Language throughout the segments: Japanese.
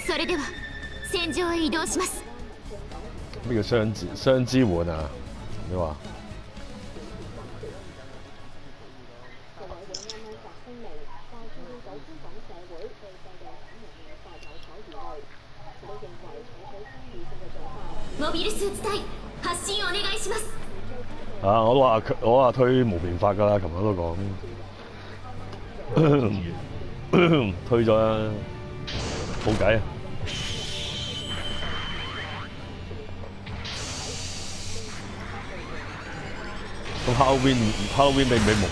それでは戦場へ移動します。 咩叫雙支援啊？你話？ モビルスーツ隊発進お願いします。 啊！我話推無邊法㗎啦，琴日都講，推咗啦，冇計啊！咁 Halloween 俾唔俾蒙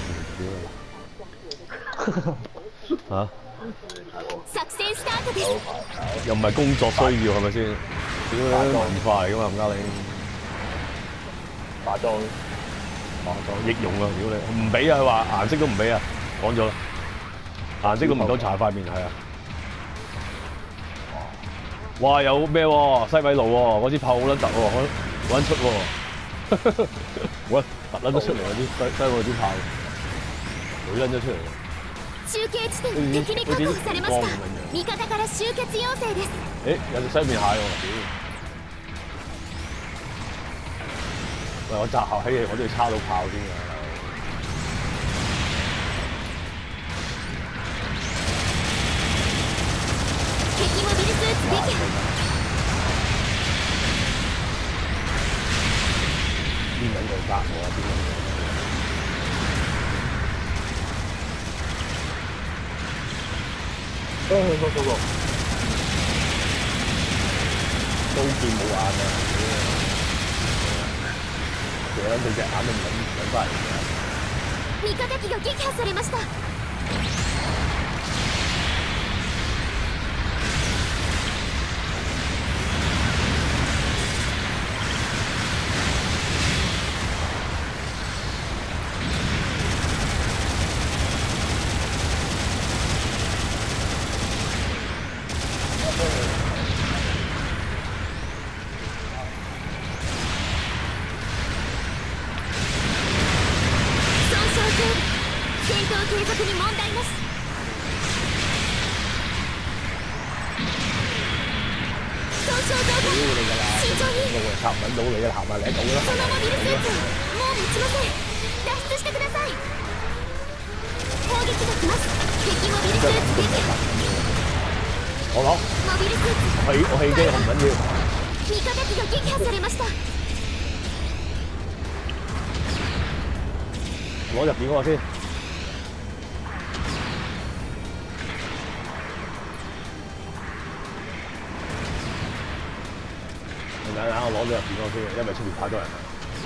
嚇？ 作戦スタートです。 又唔係工作需要係咪先？屌你文化嚟㗎嘛，吳嘉玲。化妝易容啊！屌你，唔俾啊！佢話顏色都唔俾啊，講咗啦，顏色都唔到搽塊面係啊！哇！有咩喎？西米露喎，嗰支炮好撚突喎，揾出喎，我突撚咗出嚟嗰啲西米露啲炮，佢撚咗出嚟。 中継地点敵に確保されました。味方から集結要請です。 有隻西面蟹喎，喂，我集合起嚟，我都要叉到炮先㗎。 敵モビルスーツ撃破。 邊撚個殺我啊？邊撚個？嗰個刀劍冇眼啊！佢撚佢隻眼都唔撚翻嚟嘅。 味方機が撃破されました。戦闘継続に問題なし。損傷増加。慎重に。 插唔到你嘅，行埋嚟一度啦。 そのモビルスーツもう持ちません。脱出してください。砲撃が来ます。敵モビルスーツ撃破。 我攞。 モビルスーツ。 我氣機唔緊要。 味方機が撃破されました。 攞入邊嗰個先。等我攞咗入邊嗰個先，因為出面太多人啦。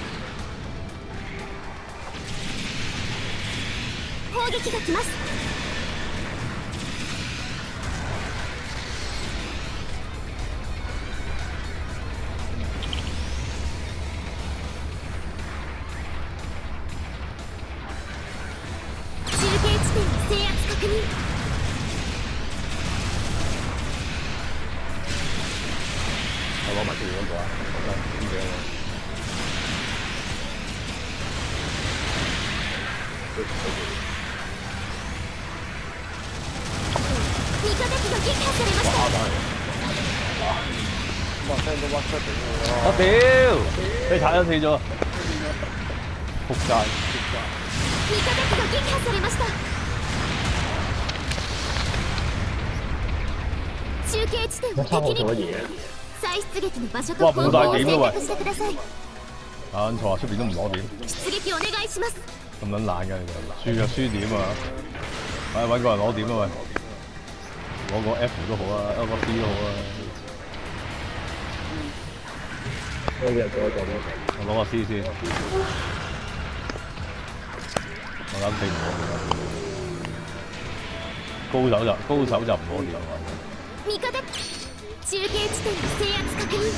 砲撃が来ます。中継地点制圧確認。 我攞埋出面嗰個啊，咁樣啊。 味方機が撃破されました。 哇！聽到屈出嚟喎！我屌！俾踩咗死咗，仆街！ 味方機が撃破されました。中継地点を敵に。再出撃の場所と方法を選択してください。 啱錯，出邊都唔攞點。 出撃お願いします。 咁撚懶嘅你哋，輸就輸點啊！揾個人攞點啊喂，攞個 F 都好啊，攞個 C 都好啊。我攞個 C 先，我諗死唔攞點。高手就唔攞點。 味方中継地点制圧確認。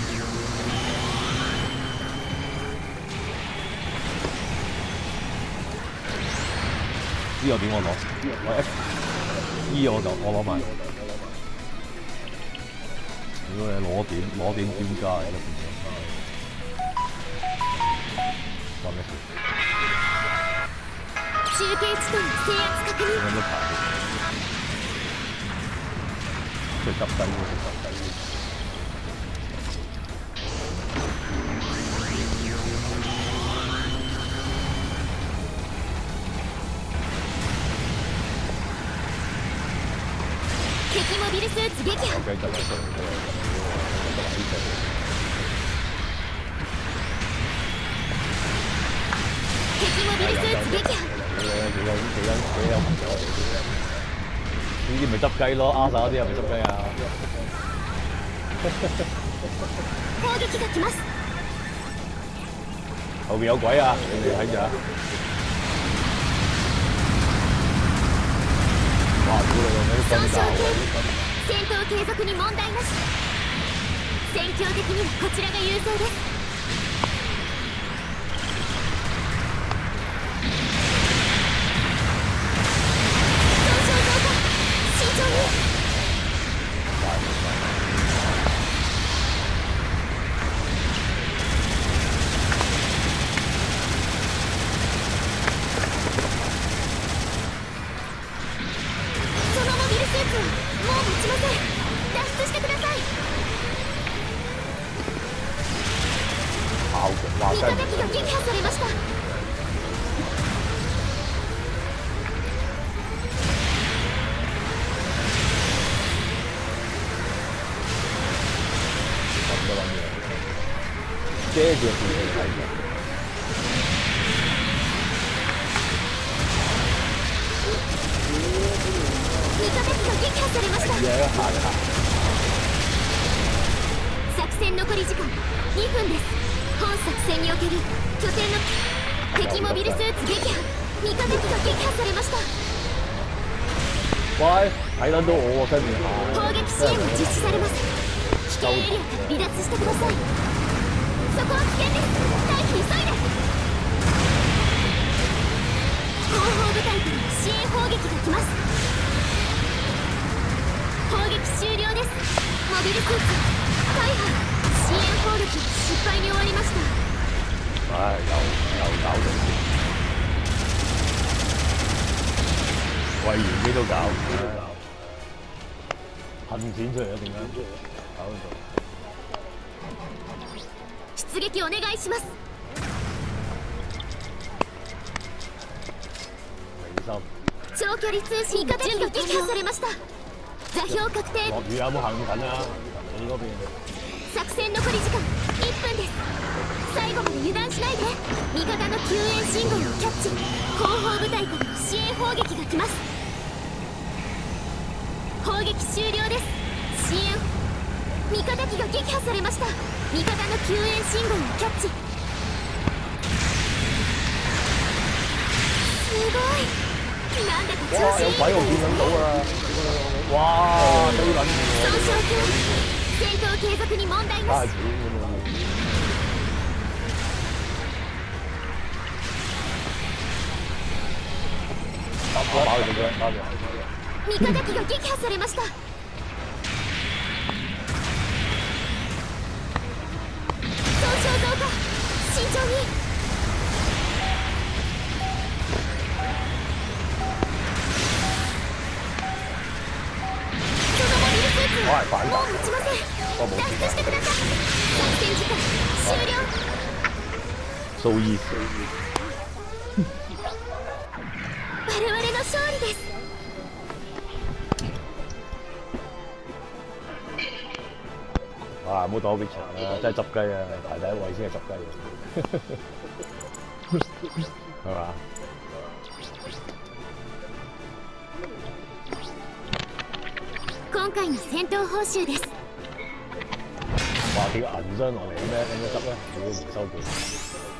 呢個點我攞？我 F，E 我攞埋。如果你攞點專家有得變咗。關咩事？ 中継地点制圧確認。 有乜排？ 佢執低嘅，執低嘅。 敵モビルスーツ撃破。 繼續嚟， 敵モビルスーツ撃破。 幾有朋友嚟嘅。呢啲咪執雞咯，啱晒嗰啲係咪執雞啊？ 攻撃が来ます。 後邊有鬼啊！你哋睇住啊！哇！屌你老味啲軍炮！ 戦闘継続に問題なし。戦況的にはこちらが優勢です。味方機が撃破されました。 遮住個電視睇嘅。 味方機が撃破されました。作戦残り時間2分です。本作戦における拠点の敵モビルスーツ撃破。味方機が撃破されました。 喂，睇撚到我喎，跟住攻撃支援が実施されます。危険エリアから離脱してください。そこは危険です。退避急いで。後方部隊から支援砲撃が来ます。砲撃終了です。モビルスーツ大破。支援砲撃失敗に終わりました。 唉，又搞到，為完機都搞，噴錢出嚟啊！點解搞到？ 出撃お願いします。長距離通信準備撃破されました。座標確定。 落雨有冇行緊啊？你嗰邊？ 作戦残り時間1分です。最後まで油断しないで。味方の救援信号をキャッチ。後方部隊からの支援砲撃が来ます。砲撃終了です。支援味方機が撃破されました。味方の救援信号をキャッチ。すごい、なんだか調子いい。 有鬼我見撚到啊！哇，飛撚損傷強。戦闘継続に問題なし。味方機が撃破されました。損傷増加、慎重に。そのモビルスーツはもう持ちません。脱出してください。作戦時間終了。 So easy。 我々の勝利です。 哇！唔好當我 Witcher 啦，真係執雞啊！排第一位先係執雞，係嘛？ 今回の戦闘報酬です。 話叫銀箱落嚟咩？應該執啦，如果唔收佢。